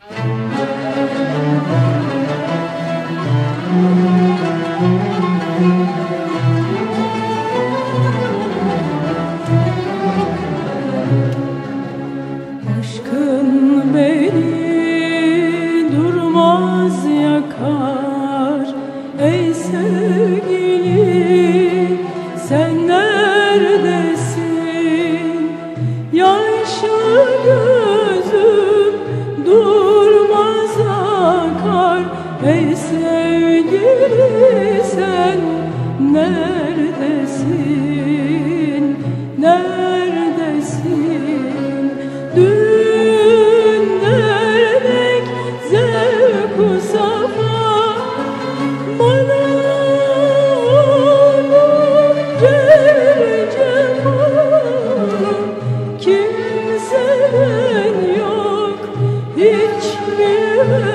Aşkın beni durmaz yakar, ey sevgili sen neredesin? Yaşlı gözüm durmaz akar, ey sevgili sen neredesin? Neredesin? Dün dernek zevk-u safa bana olunca cefa, kimseden yok hiç mi